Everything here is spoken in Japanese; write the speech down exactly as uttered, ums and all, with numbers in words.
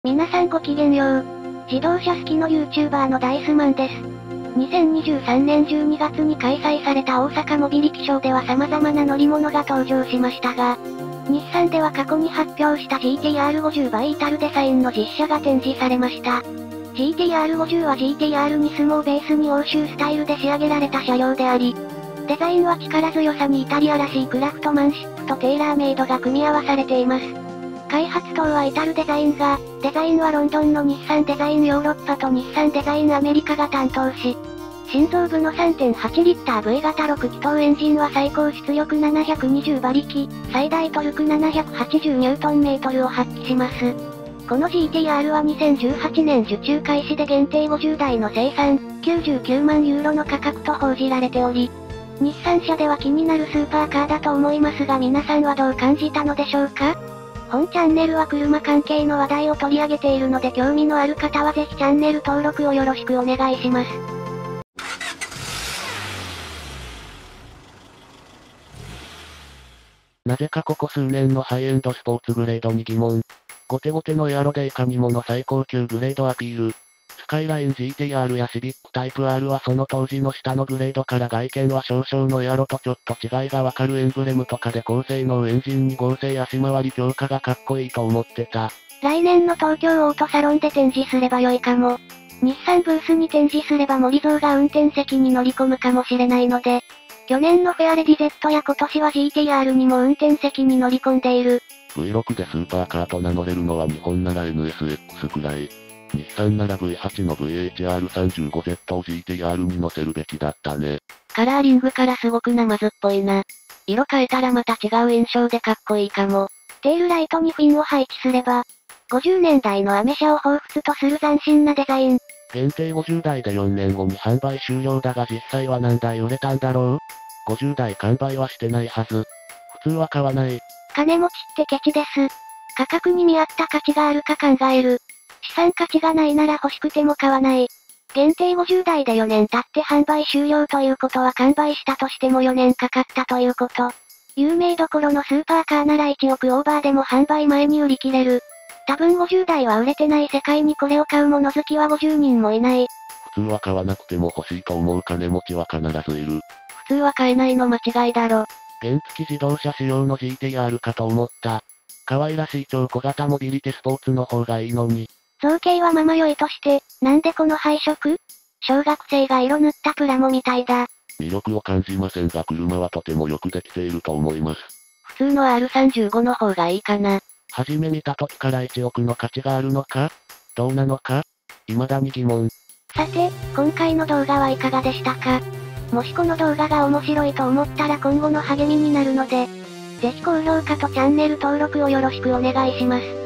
皆さんごきげんよう。自動車好きの YouTuber のダイスマンです。にせんにじゅうさんねんじゅうにがつに開催された大阪モビリティショーでは様々な乗り物が登場しましたが、日産では過去に発表した ジーティーアールごじゅう バイタルデザインの実車が展示されました。ジーティーアールごじゅう は ジーティーアール にスモをベースに欧州スタイルで仕上げられた車両であり、デザインは力強さにイタリアらしいクラフトマンシップとテーラーメイドが組み合わされています。開発等は至るデザインが、デザインはロンドンの日産デザインヨーロッパと日産デザインアメリカが担当し、心臓部の さんてんはちリッター ブイ 型ろく気筒エンジンは最高出力ななひゃくにじゅう馬力、最大トルクななひゃくはちじゅうニュートンメートルを発揮します。この ジーティーアール はにせんじゅうはちねん受注開始で限定ごじゅうだいの生産、きゅうじゅうきゅうまんユーロの価格と報じられており、日産車では気になるスーパーカーだと思いますが皆さんはどう感じたのでしょうか？本チャンネルは車関係の話題を取り上げているので興味のある方はぜひチャンネル登録をよろしくお願いします。 なぜかここ数年のハイエンドスポーツグレードに疑問。ゴテゴテのエアロでいかにもの最高級グレードアピール。スカイライン ジーティーアール やシビックタイプ アール はその当時の下のグレードから外見は少々のエアロとちょっと違いがわかるエンブレムとかで高性能エンジンに合成足回り強化がかっこいいと思ってた。 来年の東京オートサロンで展示すればよいかも。日産ブースに展示すれば森蔵が運転席に乗り込むかもしれないので、去年のフェアレディ Z や今年は ジーティーアール にも運転席に乗り込んでいる。 ブイろく でスーパーカーと名乗れるのは日本なら エヌエスエックス くらい。日産なら ブイはち の ブイエイチアールさんじゅうごゼット を ジーティーアール に乗せるべきだったね。 カラーリングからすごくナマズっぽいな。色変えたらまた違う印象でかっこいいかも。テールライトにフィンを配置すれば、ごじゅうねんだいのアメ車を彷彿とする斬新なデザイン。 限定ごじゅうだいでよねんごに販売終了だが実際は何台売れたんだろう？ ごじゅう 台完売はしてないはず。普通は買わない。 金持ちってケチです。価格に見合った価値があるか考える。資産価値がないなら欲しくても買わない。限定ごじゅうだいでよねん経って販売終了ということは完売したとしてもよねんかかったということ。有名どころのスーパーカーならいちおくオーバーでも販売前に売り切れる。多分ごじゅうだいは売れてない世界にこれを買う物好きはごじゅうにんもいない。 普通は買わなくても欲しいと思う金持ちは必ずいる。 普通は買えないの間違いだろ。 原付自動車仕様の ジーティーアール かと思った。可愛らしい超小型モビリティスポーツの方がいいのに。 造形はまま良いとして、なんでこの配色？小学生が色塗ったプラモみたいだ。 魅力を感じませんが車はとてもよくできていると思います。 普通の アールさんじゅうご の方がいいかな。 初め見た時からいちおくの価値があるのか？どうなのか？未だに疑問。 さて、今回の動画はいかがでしたか？もしこの動画が面白いと思ったら今後の励みになるので、ぜひ高評価とチャンネル登録をよろしくお願いします。